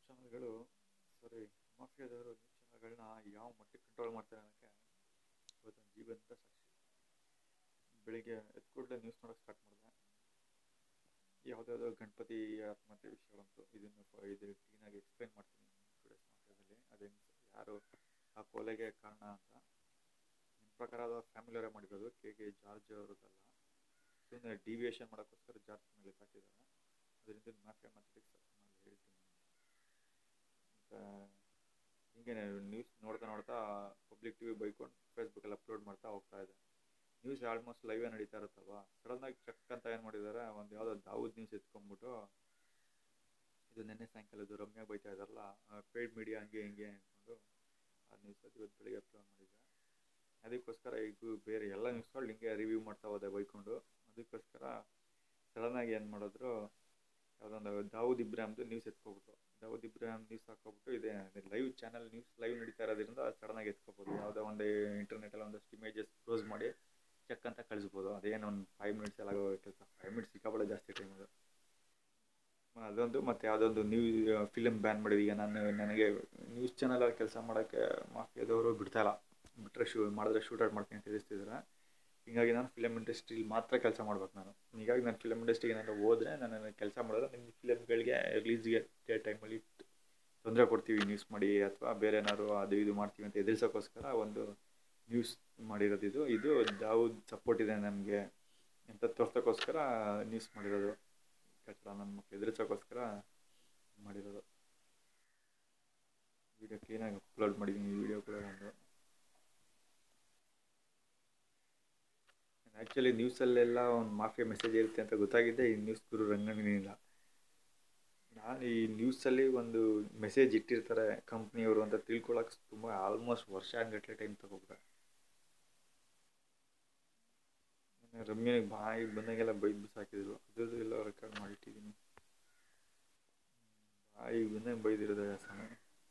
ಚಾನಲ್ಗಳು ಸಾರಿ ಮಾಫಿಯಾದವರು ನ್ಯೂಸ್ ಚಾನಲ್ಗಳನ್ನ ಯಾವ ಮಟ್ಟಕ್ಕೆ ಕಂಟ್ರೋಲ್ ಮಾಡ್ತಾರೆ ಅನ್ನೋಕ್ಕೆ ಇವತ್ತೊಂದು ಜೀವಂತ ಸಾಕ್ಷಿ. ಬೆಳಿಗ್ಗೆ ಎದ್ದು ಕೂಡಲೇ ನ್ಯೂಸ್ ನೋಡೋಕ್ಕೆ ಸ್ಟಾರ್ಟ್ ಮಾಡಿದೆ. ಯಾವುದಾದ್ರು ಗಣಪತಿ ಆತ್ಮಹತ್ಯೆ ವಿಷಯ ಬಂತು. ಇದು ಕ್ಲೀನಾಗಿ ಎಕ್ಸ್ಪ್ಲೈನ್ ಮಾಡ್ತೀನಿ ಟುಡೇಸ್ ಮಾಫಿಯಾದಲ್ಲಿ. ಅದೇನು ಯಾರು ಆ ಕೊಲೆಗೆ ಕಾರಣ ಅಂತ. ನಿಮ್ಮ ಪ್ರಕಾರ ಅದು ಫ್ಯಾಮಿಲಿಯವರೇ ಮಾಡಿರೋದು, ಕೆ ಜಾರ್ಜ್ ಅವ್ರದ್ದಲ್ಲ. ಸುಮ್ಮನೆ ಡಿವಿಯೇಷನ್ ಮಾಡೋಕ್ಕೋಸ್ಕರ ಜಾರ್ಜ್ ಮೇಲೆ ಹಾಕಿದ್ದಾರೆ. ಅದರಿಂದ ಮಾಫಿಯಾ ಮ್ಯಾಥಮೆಟಿಕ್ಸ್ ಹೇಳ್ತೀನಿ. ಮತ್ತು ಹಿಂಗೆ ನ್ಯೂಸ್ ನೋಡ್ತಾ ಪಬ್ಲಿಕ್ ಟಿವಿ ಬೈಕೊಂಡು ಫೇಸ್ಬುಕ್ಕಲ್ಲಿ ಅಪ್ಲೋಡ್ ಮಾಡ್ತಾ ಹೋಗ್ತಾ ಇದೆ. ನ್ಯೂಸ್ ಆಲ್ಮೋಸ್ಟ್ ಲೈವೇ ನಡೀತಾ ಇರುತ್ತಲ್ವ. ಸಡನ್ನಾಗಿ ಚೆಕ್ ಅಂತ ಏನು ಮಾಡಿದ್ದಾರೆ, ಒಂದು ಯಾವುದೋ ದಾವೂದ್ ನ್ಯೂಸ್ ಎತ್ಕೊಂಡ್ಬಿಟ್ಟು ಇದು ನಿನ್ನೆ ಸಾಯಂಕಾಲದ್ದು ರಮ್ಯಾ ಬೈತಾ ಇದ್ದಾರಲ್ಲ, ಪೇಯ್ಡ್ ಮೀಡಿಯಾ ಹಂಗೆ ಹಿಂಗೆ ಅಂದ್ಕೊಂಡು ಆ ನ್ಯೂಸ್ ಅದು ಇವತ್ತು ಬೆಳಿಗ್ಗೆ ಅಪ್ಲೋಡ್ ಮಾಡಿದ್ದೆ. ಅದಕ್ಕೋಸ್ಕರ ಈಗ ಬೇರೆ ಎಲ್ಲ ನ್ಯೂಸ್ಗಳು ಹಿಂಗೆ ರಿವ್ಯೂ ಮಾಡ್ತಾ ಹೋದೆ ಬೈಕೊಂಡು. ಅದಕ್ಕೋಸ್ಕರ ಸಡನ್ನಾಗಿ ಏನು ಮಾಡಿದ್ರು, ಯಾವುದೊಂದು ದಾವೂದ್ ಇಬ್ರಾಹಿಮ್ದು ನ್ಯೂಸ್ ಎತ್ಕೊಬಿಟ್ಟು, ದಾವೂದ್ ಇಬ್ರಾಹಿಮ್ ನ್ಯೂಸ್ ಹಾಕೋಬಿಟ್ಟು ಇದೆ ಲೈವ್ ಚಾನಲ್ ನ್ಯೂಸ್ ಲೈವ್ ನಡೀತಾ ಇರೋದ್ರಿಂದ ಸಡನ್ನಾಗಿ ಎತ್ಕೋಬೋದು. ಯಾವುದೋ ಒಂದು ಇಂಟರ್ನೆಟಲ್ಲಿ ಒಂದಷ್ಟು ಇಮೇಜಸ್ ಕ್ಲೋಸ್ ಮಾಡಿ ಚೆಕ್ ಅಂತ ಕಳಿಸ್ಬೋದು. ಅದೇನು ಒಂದು 5 ಮಿನಿಟ್ಸಲ್ಲಿ ಆಗೋ ಕೆಲಸ. 5 ಮಿನಿಟ್ಸ್ ಸಿಕ್ಕಾಬಳೆ ಜಾಸ್ತಿ ಟೈಮ್ ಅದು. ಅದೊಂದು ಮತ್ತು ಯಾವುದೊಂದು ಫಿಲಮ್ ಬ್ಯಾನ್ ಮಾಡಿದ್ದು. ಈಗ ನನಗೆ ನ್ಯೂಸ್ ಚಾನಲಲ್ಲಿ ಕೆಲಸ ಮಾಡೋಕ್ಕೆ ಮಾಫಿಯಾದವರು ಬಿಡ್ತಾಯಿಲ್ಲ. ಬಿಟ್ಟರೆ ಮಾಡಿದ್ರೆ ಶೂಟ್ ಔಟ್ ಮಾಡ್ತೀನಿ ಅಂತ ತಿಳಿಸ್ತಿದ್ದಾರೆ. ಹೀಗಾಗಿ ನಾನು ಫಿಲಮ್ ಇಂಡಸ್ಟ್ರೀಲಿ ಮಾತ್ರ ಕೆಲಸ ಮಾಡ್ಬೇಕು ನಾನು. ಹೀಗಾಗಿ ನಾನು ಫಿಲಮ್ ಇಂಡಸ್ಟ್ರಿಗೆ ಏನಾದ್ರು ಹೋದರೆ ನಾನು ಕೆಲಸ ಮಾಡಿದ್ರೆ ನಿಮ್ಮ ಫಿಲಮ್ಗಳಿಗೆ ರಿಲೀಸ್ಗೆ ಟೈಮಲ್ಲಿ ತೊಂದರೆ ಕೊಡ್ತೀವಿ ನ್ಯೂಸ್ ಮಾಡಿ, ಅಥವಾ ಬೇರೆ ಏನಾದ್ರು ಅದು ಇದು ಮಾಡ್ತೀವಿ ಅಂತ ಎದುರಿಸೋಕ್ಕೋಸ್ಕರ ಒಂದು ನ್ಯೂಸ್ ಮಾಡಿರೋದು. ಇದು ದಾವೂದ್ ಸಪೋರ್ಟ್ ಇದೆ ನನಗೆ ಅಂತ ತೋರ್ಸೋಕ್ಕೋಸ್ಕರ ನ್ಯೂಸ್ ಮಾಡಿರೋದು. ಕಚಡ ನನ್ನ ಮಕ್ಕಳು ಎದುರಿಸೋಕ್ಕೋಸ್ಕರ ಮಾಡಿರೋದು. ವಿಡಿಯೋ ಕ್ಲೀನಾಗಿ ಅಪ್ಲೋಡ್ ಮಾಡಿದ್ದೀನಿ. ವಿಡಿಯೋ ಕೂಡ ಒಂದು ಆ್ಯಕ್ಚುಲಿ ನ್ಯೂಸಲ್ಲೆಲ್ಲ ಒಂದು ಮಾಫಿಯಾ ಮೆಸೇಜ್ ಇರುತ್ತೆ ಅಂತ ಗೊತ್ತಾಗಿದ್ದೆ ಈ ನ್ಯೂಸ್ ಗುರು ರಂಗನಿಲ್ಲ. ನಾನು ಈ ನ್ಯೂಸಲ್ಲಿ ಒಂದು ಮೆಸೇಜ್ ಇಟ್ಟಿರ್ತಾರೆ ಕಂಪ್ನಿಯವರು ಅಂತ ತಿಳ್ಕೊಳಕ್ಕೆ ತುಂಬ ಆಲ್ಮೋಸ್ಟ್ ವರ್ಷ ಗಟ್ಟಲೆ ಟೈಮ್ ತಗೋಬಿಟ್ಟೆ. ರಮ್ಯನಿಗೆ ಬಾಯಿ ಬಂದಾಗೆಲ್ಲ ಬೈದು ಬಿಸಾಕಿದ್ರು. ಅದ್ರದ್ದು ಎಲ್ಲ ರೆಕಾರ್ಡ್ ಮಾಡಿಟ್ಟಿದ್ದೀನಿ. ಬಾಯಿ ಬಂದಾಗ ಬೈದಿರೋದು ಸಮಯ.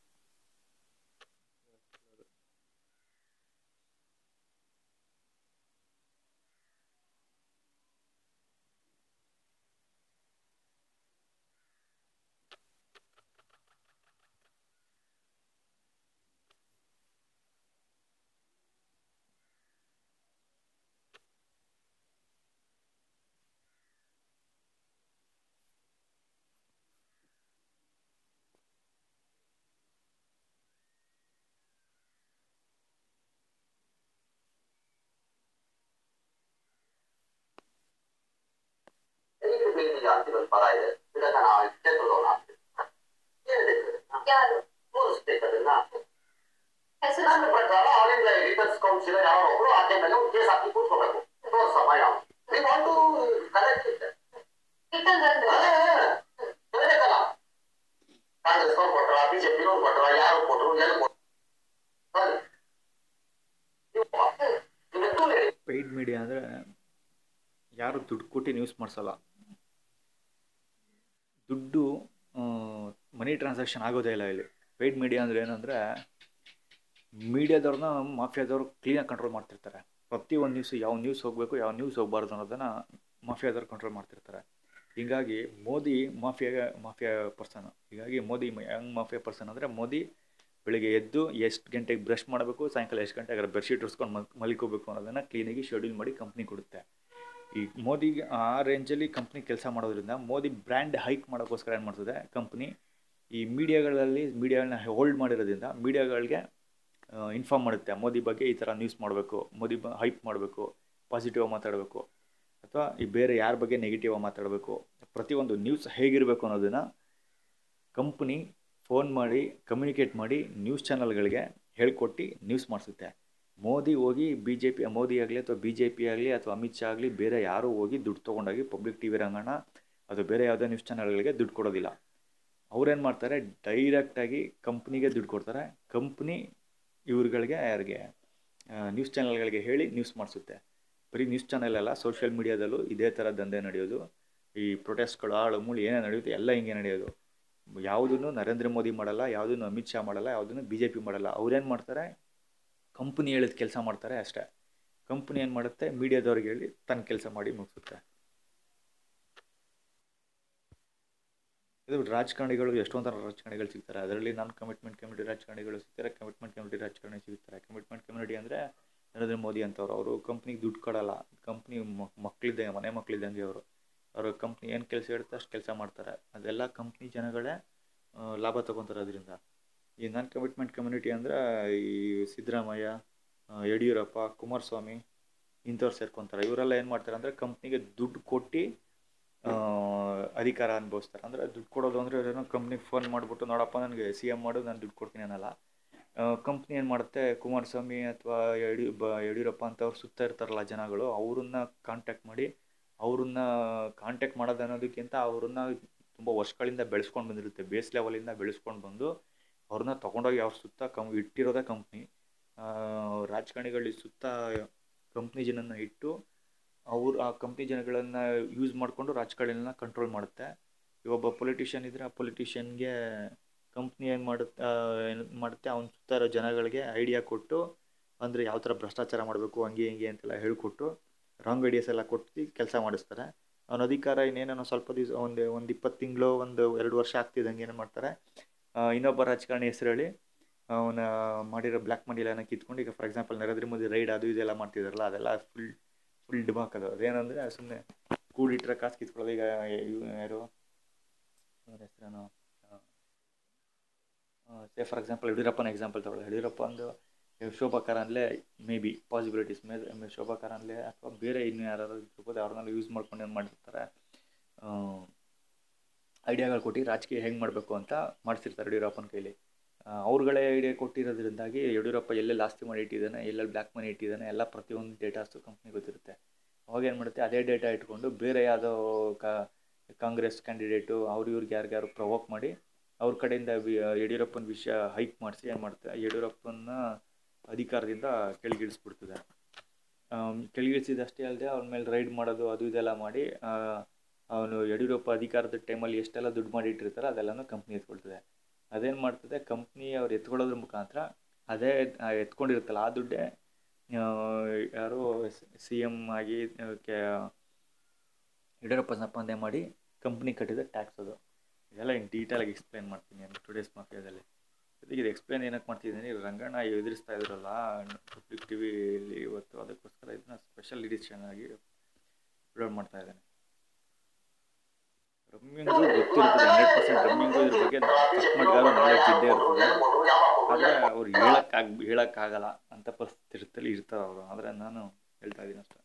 ನನ್ನ ಪ್ರಕಾರ ಆಲ್ ಇಂಡಿಯಾ ಎಡಿಟರ್ಸ್ ಕೌನ್ಸಿಲ್ ಯಾರೋ ಒಬ್ರು ಆಕೆ ಮೇಲೆ ಒಂದು ಕೇಸ್ ಹಾಕಿ ಕೂತ್ಕೋಬೇಕು. ಸಮಯ ನೀವು ಒಂದು ಕರೆಕ್ಟ್ ಇದೆ ಹೇಳಬೇಕಲ್ಲ. ಕಾಂಗ್ರೆಸ್ ಅವ್ರು ಕೊಟ್ರ, ಬಿಜೆಪಿ ಅವ್ರು ಕೊಟ್ರ, ಯಾರು ಕೊಟ್ರು, ಎಲ್ಲಿ ಕೊಟ್ರು. ಪೇಯ್ಡ್ ಮೀಡಿಯಾ ಅಂದರೆ ಯಾರು ದುಡ್ಡು ಕೊಟ್ಟು ನ್ಯೂಸ್ ಮಾಡಿಸಲ್ಲ. ದುಡ್ಡು ಮನಿ ಟ್ರಾನ್ಸಾಕ್ಷನ್ ಆಗೋದೇ ಇಲ್ಲ ಇಲ್ಲಿ. ಪೇಯ್ಡ್ ಮೀಡಿಯಾ ಅಂದರೆ ಏನಂದರೆ ಮೀಡಿಯಾದವ್ರನ್ನ ಮಾಫಿಯಾದವ್ರು ಕ್ಲೀನಾಗಿ ಕಂಟ್ರೋಲ್ ಮಾಡ್ತಿರ್ತಾರೆ. ಪ್ರತಿಯೊಂದು ನ್ಯೂಸು ಯಾವ ನ್ಯೂಸ್ ಹೋಗಬೇಕು ಯಾವ ನ್ಯೂಸ್ ಹೋಗಬಾರ್ದು ಅನ್ನೋದನ್ನು ಮಾಫಿಯಾದವ್ರು ಕಂಟ್ರೋಲ್ ಮಾಡ್ತಿರ್ತಾರೆ. ಹೀಗಾಗಿ ಮೋದಿ ಮಾಫಿಯಾ ಪರ್ಸನ್. ಹೀಗಾಗಿ ಮೋದಿ ಹೆಂಗ್ ಮಾಫಿಯಾ ಪರ್ಸನ್ ಅಂದರೆ, ಮೋದಿ ಬೆಳಿಗ್ಗೆ ಎದ್ದು ಎಷ್ಟು ಗಂಟೆಗೆ ಬ್ರಷ್ ಮಾಡಬೇಕು, ಸಾಯಂಕಾಲ ಎಷ್ಟು ಗಂಟೆಗೆ ಬೆಡ್ಶೀಟ್ ಉರ್ಸ್ಕೊಂಡು ಮಲಿಕೋಬೇಕು ಅನ್ನೋದನ್ನು ಕ್ಲೀನಾಗಿ ಶೆಡ್ಯೂಲ್ ಮಾಡಿ ಕಂಪ್ನಿ ಕೊಡುತ್ತೆ. ಈ ಮೋದಿಗೆ ಆ ರೇಂಜಲ್ಲಿ ಕಂಪ್ನಿ ಕೆಲಸ ಮಾಡೋದ್ರಿಂದ ಮೋದಿ ಬ್ರ್ಯಾಂಡ್ ಹೈಕ್ ಮಾಡೋಕ್ಕೋಸ್ಕರ ಏನು ಮಾಡ್ತದೆ ಕಂಪ್ನಿ, ಈ ಮೀಡಿಯಾಗಳನ್ನ ಹೋಲ್ಡ್ ಮಾಡಿರೋದ್ರಿಂದ ಮೀಡಿಯಾಗಳಿಗೆ ಇನ್ಫಾರ್ಮ್ ಮಾಡುತ್ತೆ ಮೋದಿ ಬಗ್ಗೆ ಈ ಥರ ನ್ಯೂಸ್ ಮಾಡಬೇಕು, ಮೋದಿ ಹೈಪ್ ಮಾಡಬೇಕು, ಪಾಸಿಟಿವ್ ಮಾತಾಡಬೇಕು, ಅಥವಾ ಈ ಬೇರೆ ಯಾರ ಬಗ್ಗೆ ನೆಗೆಟಿವ್ ಮಾತಾಡಬೇಕು, ಪ್ರತಿಯೊಂದು ನ್ಯೂಸ್ ಹೇಗಿರಬೇಕು ಅನ್ನೋದನ್ನು ಕಂಪ್ನಿ ಫೋನ್ ಮಾಡಿ ಕಮ್ಯುನಿಕೇಟ್ ಮಾಡಿ ನ್ಯೂಸ್ ಚಾನಲ್ಗಳಿಗೆ ಹೇಳ್ಕೊಟ್ಟು ನ್ಯೂಸ್ ಮಾಡಿಸುತ್ತೆ. ಮೋದಿ ಹೋಗಿ ಮೋದಿ ಆಗಲಿ ಅಥವಾ BJP ಆಗಲಿ ಅಥವಾ ಅಮಿತ್ ಶಾ ಆಗಲಿ ಬೇರೆ ಯಾರೂ ಹೋಗಿ ದುಡ್ಡು ತೊಗೊಂಡೋಗಿ ಪಬ್ಲಿಕ್ ಟಿವಿ ರಂಗಣ್ಣ ಅಥವಾ ಬೇರೆ ಯಾವುದೇ ನ್ಯೂಸ್ ಚಾನಲ್ಗಳಿಗೆ ದುಡ್ಡು ಕೊಡೋದಿಲ್ಲ. ಅವ್ರೇನು ಮಾಡ್ತಾರೆ, ಡೈರೆಕ್ಟಾಗಿ ಕಂಪ್ನಿಗೆ ದುಡ್ಡು ಕೊಡ್ತಾರೆ. ಕಂಪ್ನಿ ಇವ್ರುಗಳಿಗೆ ಯಾರಿಗೆ ನ್ಯೂಸ್ ಚಾನಲ್ಗಳಿಗೆ ಹೇಳಿ ನ್ಯೂಸ್ ಮಾಡಿಸುತ್ತೆ. ಬರೀ ನ್ಯೂಸ್ ಚಾನಲ್ ಅಲ್ಲ, ಸೋಷಿಯಲ್ ಮೀಡಿಯಾದಲ್ಲೂ ಇದೇ ಥರ ದಂಧೆ ನಡೆಯೋದು. ಈ ಪ್ರೊಟೆಸ್ಟ್ಗಳು ಆಳು ಮೂಳು ಏನೇ ನಡೆಯುತ್ತೆ ಎಲ್ಲ ಹಿಂಗೆ ನಡೆಯೋದು. ಯಾವುದನ್ನು ನರೇಂದ್ರ ಮೋದಿ ಮಾಡಲ್ಲ, ಯಾವುದನ್ನು ಅಮಿತ್ ಶಾ ಮಾಡಲ್ಲ, ಯಾವುದನ್ನು BJP ಮಾಡಲ್ಲ. ಅವ್ರೇನು ಮಾಡ್ತಾರೆ, ಕಂಪ್ನಿ ಹೇಳಿದ ಕೆಲಸ ಮಾಡ್ತಾರೆ ಅಷ್ಟೇ. ಕಂಪ್ನಿ ಏನು ಮಾಡುತ್ತೆ, ಮೀಡಿಯಾದವ್ರಿಗೆ ಹೇಳಿ ತನ್ನ ಕೆಲಸ ಮಾಡಿ ಮುಗಿಸುತ್ತೆ. ಇದು ರಾಜಕಾರಣಿಗಳು ಎಷ್ಟೊಂದು ಥರ ರಾಜಕಾರಣಿಗಳು ಸಿಗ್ತಾರೆ. ಅದರಲ್ಲಿ ನಾನ್ ಕಮಿಟ್ಮೆಂಟ್ ಕಮ್ಯುನಿಟಿ ರಾಜಕಾರಣಿಗಳು ಸಿಗ್ತಾರೆ, ಕಮಿಟ್ಮೆಂಟ್ ಕಮ್ಯುನಿಟಿ ರಾಜಕಾರಣಿ ಸಿಗ್ತಾರೆ. ಕಮಿಟ್ಮೆಂಟ್ ಕಮ್ಯುನಿಟಿ ಅಂದರೆ ನರೇಂದ್ರ ಮೋದಿ ಅಂತವ್ರು. ಅವರು ಕಂಪ್ನಿಗೆ ದುಡ್ಡು ಕೊಡಲ್ಲ, ಕಂಪ್ನಿ ಮಕ್ಕಳಿದ್ದಂಗೆ, ಮನೆ ಮಕ್ಕಳಿದ್ದಂಗೆ ಅವರು ಕಂಪ್ನಿ ಏನು ಕೆಲಸ ಇರುತ್ತೆ ಅಷ್ಟು ಕೆಲಸ ಮಾಡ್ತಾರೆ. ಅದೆಲ್ಲ ಕಂಪ್ನಿ ಜನಗಳೇ ಲಾಭ ತೊಗೊತಾರೆ ಅದರಿಂದ. ಈ ನಾನ್ ಕಮಿಟ್ಮೆಂಟ್ ಕಮ್ಯುನಿಟಿ ಅಂದರೆ ಈ ಸಿದ್ದರಾಮಯ್ಯ, ಯಡಿಯೂರಪ್ಪ, ಕುಮಾರಸ್ವಾಮಿ ಇಂಥವ್ರು ಸೇರ್ಕೊತಾರೆ. ಇವರೆಲ್ಲ ಏನು ಮಾಡ್ತಾರೆ ಅಂದರೆ ಕಂಪ್ನಿಗೆ ದುಡ್ಡು ಕೊಟ್ಟು ಅಧಿಕಾರ ಅನುಭವಿಸ್ತಾರೆ. ಅಂದರೆ ದುಡ್ಡು ಕೊಡೋದು ಅಂದರೆ ಏನೋ ಕಂಪ್ನಿಗೆ ಫೋನ್ ಮಾಡಿಬಿಟ್ಟು ನೋಡಪ್ಪ ನನಗೆ CM ಮಾಡು, ನಾನು ದುಡ್ಡು ಕೊಡ್ತೀನಿ ಅನ್ನಲ್ಲ. ಕಂಪ್ನಿ ಏನು ಮಾಡುತ್ತೆ, ಕುಮಾರಸ್ವಾಮಿ ಅಥವಾ ಯಡಿಯೂರಪ್ಪ ಅಂತವ್ರು ಸುತ್ತ ಇರ್ತಾರಲ್ಲ ಜನಗಳು, ಅವ್ರನ್ನ ಕಾಂಟ್ಯಾಕ್ಟ್ ಮಾಡಿ, ಅವ್ರನ್ನ ಕಾಂಟ್ಯಾಕ್ಟ್ ಮಾಡೋದು ಅನ್ನೋದಕ್ಕಿಂತ ಅವ್ರನ್ನ ತುಂಬ ವರ್ಷಗಳಿಂದ ಬೆಳೆಸ್ಕೊಂಡು ಬಂದಿರುತ್ತೆ, ಬೇಸ್ ಲೆವೆಲಿಂದ ಬೆಳೆಸ್ಕೊಂಡು ಬಂದು ಅವ್ರನ್ನ ತೊಗೊಂಡೋಗಿ ಅವ್ರ ಸುತ್ತ ಇಟ್ಟಿರೋದೇ ಕಂಪ್ನಿ. ರಾಜಕಾರಣಿಗಳ ಸುತ್ತ ಕಂಪ್ನಿ ಜನನ ಇಟ್ಟು ಅವ್ರು ಆ ಕಂಪ್ನಿ ಜನಗಳನ್ನು ಯೂಸ್ ಮಾಡಿಕೊಂಡು ರಾಜಕಾರಣಿಗಳನ್ನ ಕಂಟ್ರೋಲ್ ಮಾಡುತ್ತೆ. ಒಬ್ಬ ಪೊಲಿಟಿಷಿಯನ್ ಇದ್ದರೆ ಆ ಪೊಲಿಟಿಷಿಯನ್ಗೆ ಕಂಪ್ನಿ ಏನು ಮಾಡುತ್ತೆ, ಅವ್ನ ಸುತ್ತ ಇರೋ ಜನಗಳಿಗೆ ಐಡಿಯಾ ಕೊಟ್ಟು, ಅಂದರೆ ಯಾವ ಥರ ಭ್ರಷ್ಟಾಚಾರ ಮಾಡಬೇಕು ಹಂಗೆ ಹಿಂಗೆ ಅಂತೆಲ್ಲ ಹೇಳಿಕೊಟ್ಟು ರಾಂಗ್ ಐಡಿಯಾಸ್ ಎಲ್ಲ ಕೊಟ್ಟು ಕೆಲಸ ಮಾಡಿಸ್ತಾರೆ. ಅವನ ಅಧಿಕಾರ ಇನ್ನೇನೋ ಸ್ವಲ್ಪ ದಿವಸ ಒಂದು 20 ತಿಂಗಳು 1-2 ವರ್ಷ ಆಗ್ತಿದ್ದಂಗೆ ಏನು ಮಾಡ್ತಾರೆ, ಇನ್ನೊಬ್ಬ ರಾಜಕಾರಣಿ ಹೆಸರು ಹೇಳಿ ಅವನ ಮಾಡಿರೋ ಬ್ಲ್ಯಾಕ್ ಮನಿ ಎಲ್ಲ ಕಿತ್ಕೊಂಡು, ಈಗ for example Narendra Modi raid ಅದು ಇದೆಲ್ಲ ಮಾಡ್ತಿದ್ದಾರಲ್ಲ, ಅದೆಲ್ಲ ಫುಲ್ ಡಿಮಾಕ್. ಅದೇನಂದರೆ ಸುಮ್ಮನೆ ಕೂಡಿಟ್ರೆ ಕಾಸು ಕಿತ್ಕೊಳ್ಳೋದು. ಈಗ ಯಾರು ಅವ್ರ ಹೆಸರೇನು, ಫಾರ್ ಎಕ್ಸಾಂಪಲ್ ಯಡಿಯೂರಪ್ಪನ ಎಕ್ಸಾಂಪಲ್ ತಗೊಳ್ಳೋದು. ಯಡಿಯೂರಪ್ಪ ಒಂದು Shobha Karandlaje may be possibilities Shobha Karandlaje ಅಥವಾ ಬೇರೆ ಇನ್ನು ಯಾರು ಇರ್ಬೋದು, ಅವ್ರನ್ನೆಲ್ಲ ಯೂಸ್ ಮಾಡ್ಕೊಂಡು ಏನು ಮಾಡಿರ್ತಾರೆ, ಐಡಿಯಾಗಳು ಕೊಟ್ಟು ರಾಜಕೀಯ ಹೆಂಗೆ ಮಾಡಬೇಕು ಅಂತ ಮಾಡಿಸಿರ್ತಾರೆ ಯಡಿಯೂರಪ್ಪನ ಕೈಲಿ. ಅವ್ರುಗಳೇ ಐಡಿಯಾ ಕೊಟ್ಟಿರೋದ್ರಿಂದಾಗಿ ಯಡಿಯೂರಪ್ಪ ಎಲ್ಲೆಲ್ಲಿ ಆಸ್ತಿ ಮಾಡಿ ಇಟ್ಟಿದ್ದಾನೆ, ಎಲ್ಲೆಲ್ಲಿ ಬ್ಲ್ಯಾಕ್ ಮನಿ ಇಟ್ಟಿದ್ದಾನೆ ಎಲ್ಲ ಪ್ರತಿಯೊಂದು ಡೇಟಾಸು ಕಂಪ್ನಿ ಗೊತ್ತಿರುತ್ತೆ. ಅವಾಗ ಏನು ಮಾಡುತ್ತೆ, ಅದೇ ಡೇಟಾ ಇಟ್ಕೊಂಡು ಬೇರೆ ಯಾವುದೋ ಕಾಂಗ್ರೆಸ್ ಕ್ಯಾಂಡಿಡೇಟು ಇವ್ರಿಗೆ ಯಾರಿಗಾರು ಪ್ರವೋಕ್ ಮಾಡಿ ಅವ್ರ ಕಡೆಯಿಂದ ಯಡಿಯೂರಪ್ಪನ ವಿಷಯ ಹೈಕ್ ಮಾಡಿಸಿ ಏನು ಮಾಡುತ್ತೆ, ಯಡಿಯೂರಪ್ಪನ ಅಧಿಕಾರದಿಂದ ಕೆಳಗಿಳಿಸ್ಬಿಡ್ತದೆ. ಕೆಳಗಿಳಿಸಿದಷ್ಟೇ ಅಲ್ಲದೆ ಅವ್ರ ಮೇಲೆ ರೈಡ್ ಮಾಡೋದು ಅದು ಇದೆಲ್ಲ ಮಾಡಿ ಅವನು ಯಡಿಯೂರಪ್ಪ ಅಧಿಕಾರದ ಟೈಮಲ್ಲಿ ಎಷ್ಟೆಲ್ಲ ದುಡ್ಡು ಮಾಡಿ ಇಟ್ಟಿರ್ತಾರೆ ಅದೆಲ್ಲನೂ ಕಂಪ್ನಿ ಎತ್ಕೊಳ್ತದೆ. ಅದೇನು ಮಾಡ್ತದೆ, ಕಂಪ್ನಿ ಅವ್ರು ಎತ್ಕೊಳ್ಳೋದ್ರ ಮುಖಾಂತರ ಅದೇ ಎತ್ಕೊಂಡಿರುತ್ತಲ್ಲ ಆ ದುಡ್ಡೇ ಯಾರು CM ಆಗಿ ಯಡಿಯೂರಪ್ಪ ಸಂಪಾದನೆ ಮಾಡಿ ಕಂಪ್ನಿ ಕಟ್ಟಿದ ಟ್ಯಾಕ್ಸ್ ಅದು. ಇದೆಲ್ಲ ಇನ್ನು ಡೀಟೇಲಾಗಿ ಎಕ್ಸ್ಪ್ಲೈನ್ ಮಾಡ್ತೀನಿ ನಾನು ಟುಡೇಸ್ ಮಾಫಿಯಾದಲ್ಲಿ. ಜೊತೆಗೆ ಇದು ಎಕ್ಸ್ಪ್ಲೈನ್ ಏನಕ್ಕೆ ಮಾಡ್ತಿದ್ದೀನಿ, ರಂಗಣ್ಣ ಎದುರಿಸ್ತಾ ಇದ್ರಲ್ಲ ಪಬ್ಲಿಕ್ ಟಿವಿಯಲ್ಲಿ ಇವತ್ತು, ಅದಕ್ಕೋಸ್ಕರ ಇದನ್ನ ಸ್ಪೆಷಲ್ ಎಡಿಷನ್ ಆಗಿ ಅಪ್ಲೋಡ್ ಮಾಡ್ತಾ ಇದ್ದೇನೆ. ರಮ್ಮಿಂಗು ಗೊತ್ತಿರ್ತದೆ 100%, ರಮ್ಮಿಂಗು ಇದ್ರ ಬಗ್ಗೆ ತಕ್ಕ ಮಟ್ಟಿಗಾದ್ರೂ ನಾಲೆಡ್ಜ್ ಇದ್ದೇ ಇರ್ತದೆ. ಆದರೆ ಅವ್ರು ಹೇಳೋಕ್ಕಾಗಲ್ಲ ಅಂತ ಪರಿಸ್ಥಿತಿ ಇರ್ತಾರೆ ಅವರು. ಆದರೆ ನಾನು ಹೇಳ್ತಾ ಇದ್ದೀನಿ ಅಷ್ಟೇ.